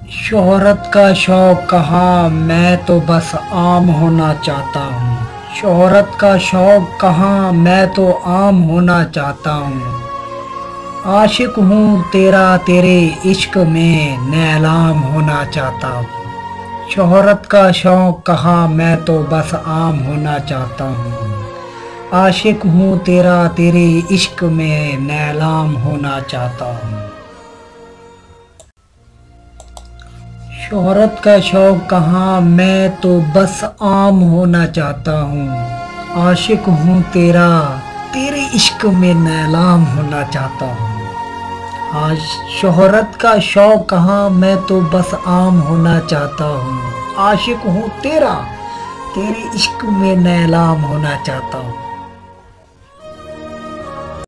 शोहरत का शौक कहाँ, मैं तो बस आम होना चाहता हूँ। शोहरत का शौक कहाँ, मैं तो आम होना चाहता हूँ। आशिक हूँ तेरा, तेरे इश्क में नैलाम होना चाहता हूँ। शोहरत का शौक कहाँ, मैं तो बस आम होना चाहता हूँ। आशिक हूँ तेरा, तेरे इश्क में नैलाम होना चाहता हूँ। शोहरत का शौक कहाँ, मैं तो बस आम होना चाहता हूँ। आशिक हूँ तेरा, तेरे इश्क में नैलाम होना चाहता हूँ। आज शोहरत का शौक कहाँ, मैं तो बस आम होना चाहता हूँ। आशिक हूँ तेरा, तेरे इश्क में नैलाम होना चाहता हूँ।